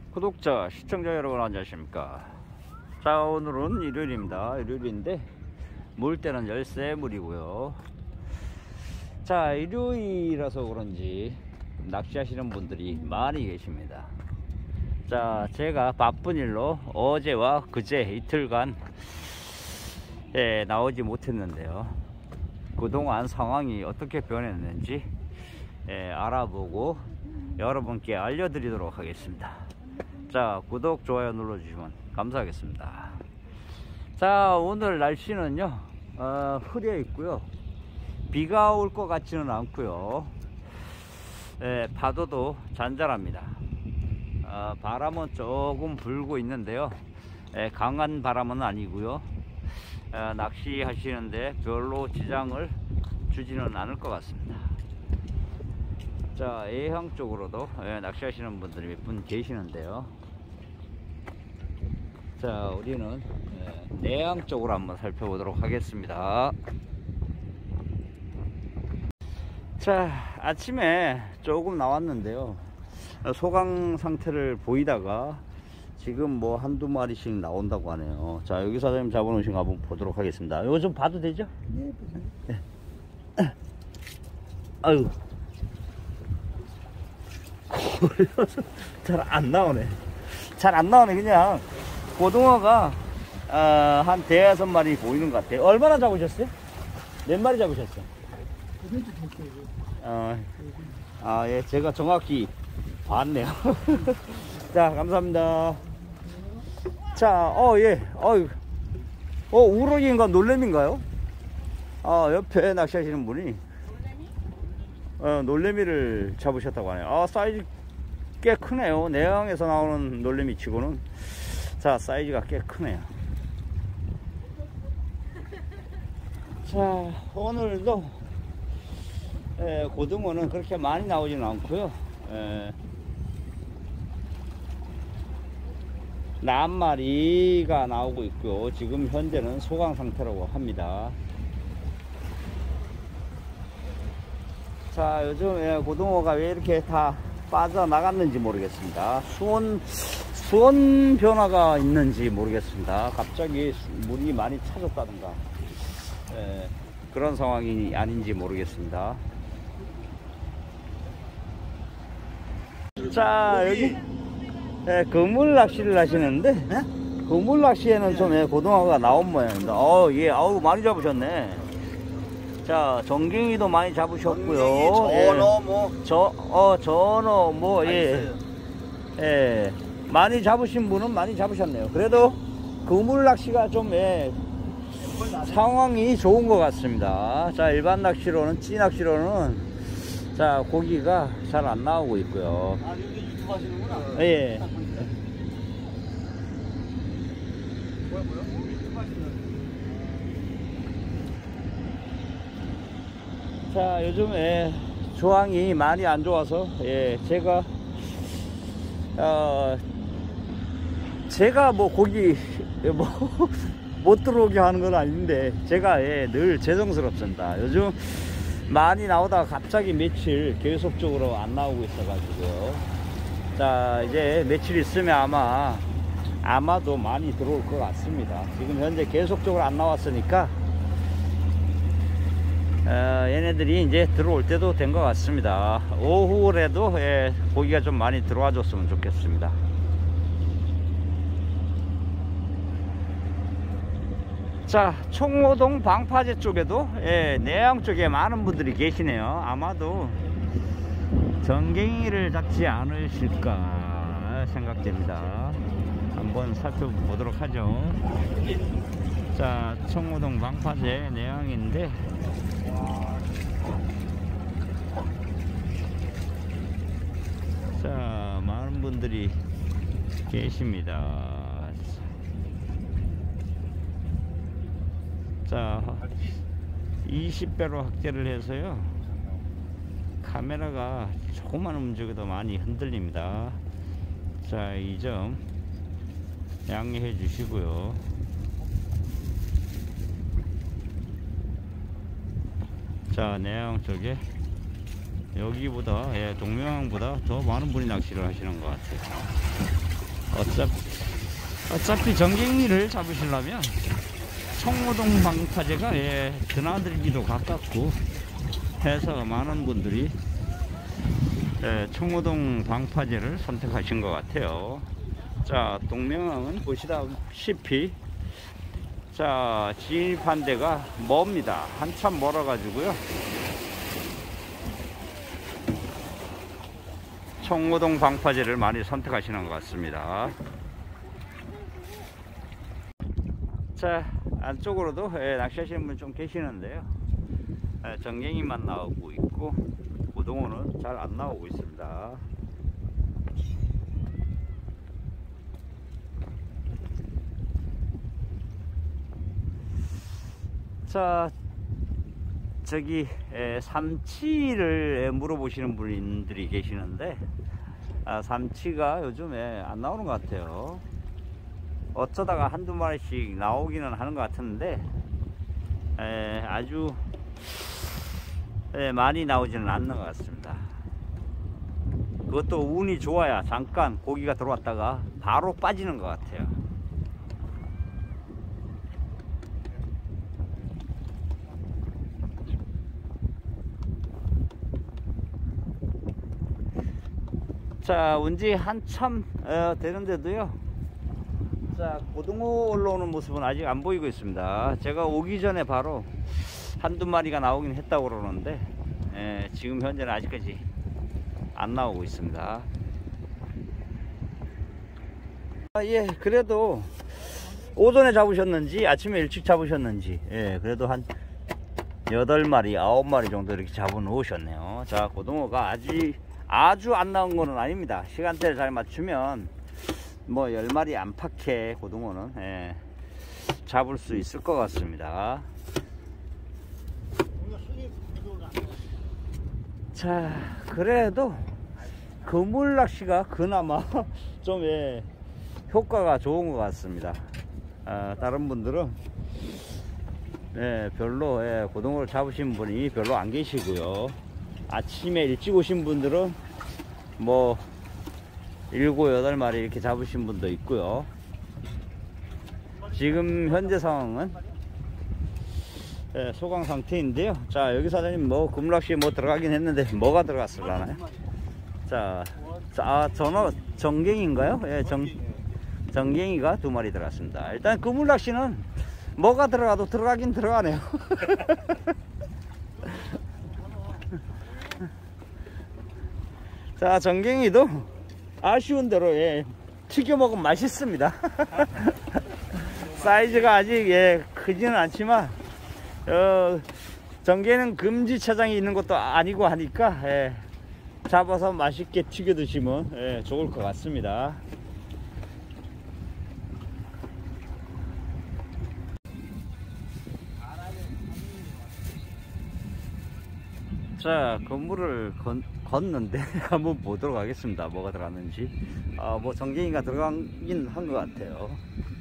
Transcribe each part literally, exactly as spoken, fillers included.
구독자, 시청자 여러분 안녕하십니까. 자, 오늘은 일요일입니다. 일요일인데 물때는 열세 물이고요. 자, 일요일이라서 그런지 낚시하시는 분들이 많이 계십니다. 자, 제가 바쁜 일로 어제와 그제 이틀간 예, 나오지 못했는데요. 그동안 상황이 어떻게 변했는지 예, 알아보고 여러분께 알려드리도록 하겠습니다. 자, 구독, 좋아요 눌러주시면 감사하겠습니다. 자, 오늘 날씨는요 어, 흐려 있고요. 비가 올 것 같지는 않고요. 예, 파도도 잔잔합니다. 어, 바람은 조금 불고 있는데요. 예, 강한 바람은 아니고요. 어, 낚시 하시는데 별로 지장을 주지는 않을 것 같습니다. 자, 예향 쪽으로도 예, 낚시하시는 분들이 몇 분 계시는데요. 자, 우리는 예, 내향 쪽으로 한번 살펴보도록 하겠습니다. 자, 아침에 조금 나왔는데요. 소강 상태를 보이다가 지금 뭐 한두 마리씩 나온다고 하네요. 자, 여기 사장님 잡아놓으신 거 한번 보도록 하겠습니다. 이거 좀 봐도 되죠? 네. 네. 아유, 잘 안 나오네. 잘 안 나오네. 그냥 고등어가 어, 한 대여섯 마리 보이는 것 같아요. 얼마나 잡으셨어요? 몇 마리 잡으셨어요? 어, 아, 예, 제가 정확히 봤네요. 자, 감사합니다. 자, 어, 예, 어, 어, 우럭인가 놀래미인가요? 아, 옆에 낚시하시는 분이 어, 놀래미를 잡으셨다고 하네요. 아, 사이즈 꽤 크네요. 내항에서 나오는 놀래미 치고는 자, 사이즈가 꽤 크네요. 자, 오늘도 에, 고등어는 그렇게 많이 나오지는 않고요. 에, 한 마리가 나오고 있고요. 지금 현재는 소강 상태라고 합니다. 자, 요즘 예, 고등어가 왜 이렇게 다 빠져나갔는지 모르겠습니다. 수온, 수온 변화가 있는지 모르겠습니다. 갑자기 물이 많이 차졌다든가 예, 그런 상황이 아닌지 모르겠습니다. 자, 여기 예, 그물 낚시를 하시는데 네? 그물 낚시에는 좀 예, 고등어가 나온 모양입니다. 어, 예, 아우 많이 잡으셨네. 자, 정갱이도 많이 잡으셨고요. 정갱이, 전어, 예. 뭐. 저, 어, 전어, 뭐, 예. 예. 많이 잡으신 분은 많이 잡으셨네요. 그래도 그물 낚시가 좀, 예, 상황이 좋은 것 같습니다. 자, 일반 낚시로는, 찌 낚시로는, 자, 고기가 잘 안 나오고 있고요. 아, 여기 유튜브 하시는구나. 예. 뭐야, 뭐야? 유튜브 하시는. 자, 요즘에 조항이 많이 안 좋아서 예, 제가 어, 제가 뭐 고기 뭐 못 들어오게 하는 건 아닌데 제가 예, 늘 죄송스럽습니다. 요즘 많이 나오다가 갑자기 며칠 계속적으로 안 나오고 있어 가지고요. 자, 이제 며칠 있으면 아마 아마도 많이 들어올 것 같습니다. 지금 현재 계속적으로 안 나왔으니까 어, 얘네들이 이제 들어올 때도 된 것 같습니다. 오후에도 예, 고기가 좀 많이 들어와 줬으면 좋겠습니다. 자, 청호동 방파제 쪽에도 예, 내양 쪽에 많은 분들이 계시네요. 아마도 정갱이를 잡지 않으실까 생각됩니다. 한번 살펴보도록 하죠. 자, 청호동 방파제 내양인데 자, 많은 분들이 계십니다. 자, 이십 배로 확대를 해서요 카메라가 조금만 움직여도 많이 흔들립니다. 자, 이 점 양해해 주시고요. 자, 내양 쪽에 여기보다 예, 동명항보다 더 많은 분이 낚시를 하시는 것 같아요. 어차피, 어차피 정갱이를 잡으시려면 청호동 방파제가 예, 드나들기도 가깝고 해서 많은 분들이 예, 청호동 방파제를 선택하신 것 같아요. 자, 동명항은 보시다시피 자, 진입한 데가 멉니다. 한참 멀어 가지고요. 청호동 방파제를 많이 선택하시는 것 같습니다. 자, 안쪽으로도 예, 낚시하시는 분 좀 계시는데요. 예, 정갱이만 나오고 있고 고등어는 잘 안 나오고 있습니다. 자, 저기 에, 삼치를 물어보시는 분들이 계시는데 아, 삼치가 요즘에 안 나오는 것 같아요. 어쩌다가 한두 마리씩 나오기는 하는 것 같은데 에, 아주 에, 많이 나오지는 않는 것 같습니다. 그것도 운이 좋아야 잠깐 고기가 들어왔다가 바로 빠지는 것 같아요. 자, 온지 한참 어, 되는데도요. 자, 고등어 올라오는 모습은 아직 안 보이고 있습니다. 제가 오기 전에 바로 한두 마리가 나오긴 했다고 그러는데 예, 지금 현재는 아직까지 안 나오고 있습니다. 아, 예, 그래도 오전에 잡으셨는지 아침에 일찍 잡으셨는지 예, 그래도 한 여덟 마리, 아홉 마리 정도 이렇게 잡아 놓으셨네요. 자, 고등어가 아직 아주 안 나온 거는 아닙니다. 시간대를 잘 맞추면 뭐 열 마리 안팎의 고등어는 예, 잡을 수 있을 것 같습니다. 자, 그래도 그물 낚시가 그나마 좀 예, 효과가 좋은 것 같습니다. 아, 다른 분들은 예, 별로 예, 고등어를 잡으신 분이 별로 안 계시고요. 아침에 일찍 오신 분들은 뭐 일곱 여덟 마리 이렇게 잡으신 분도 있고요. 지금 현재 상황은 예, 소강 상태인데요. 자, 여기 사장님 뭐 그물낚시에 뭐 들어가긴 했는데 뭐가 들어갔을라나요? 자, 자 아, 전어 정갱인가요? 예, 정 정갱이가 두 마리 들어갔습니다. 일단 그물낚시는 뭐가 들어가도 들어가긴 들어가네요. 자, 정갱이도 아쉬운 대로 예, 튀겨 먹으면 맛있습니다. 사이즈가 아직 예, 크지는 않지만 어, 정갱이는 금지차장이 있는 것도 아니고 하니까 예, 잡아서 맛있게 튀겨 드시면 예, 좋을 것 같습니다. 자, 건물을 건, 걷는데 한번 보도록 하겠습니다. 뭐가 들어갔는지. 아, 뭐 정갱이가 들어가긴 한 것 같아요.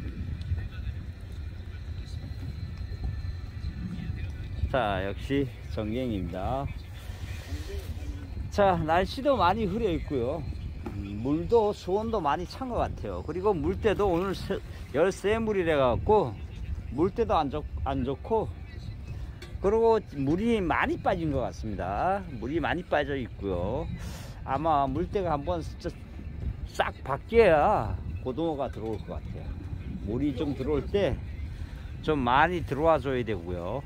자, 역시 정갱이입니다. 자, 날씨도 많이 흐려 있고요. 물도 수온도 많이 찬 것 같아요. 그리고 물때도 오늘 열세물이래 갖고 물때도 안, 좋, 안 좋고, 그리고 물이 많이 빠진 것 같습니다. 물이 많이 빠져 있고요. 아마 물때가 한번 싹 바뀌어야 고등어가 들어올 것 같아요. 물이 좀 들어올 때 좀 많이 들어와 줘야 되고요.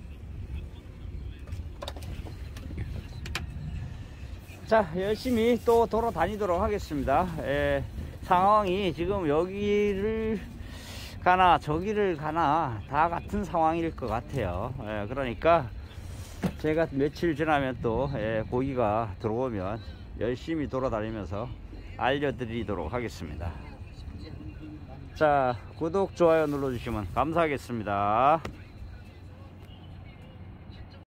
자, 열심히 또 돌아다니도록 하겠습니다. 에, 상황이 지금 여기를 가나 저기를 가나 다 같은 상황일 것 같아요. 예, 그러니까 제가 며칠 지나면 또 예, 고기가 들어오면 열심히 돌아다니면서 알려드리도록 하겠습니다. 자, 구독, 좋아요 눌러주시면 감사하겠습니다.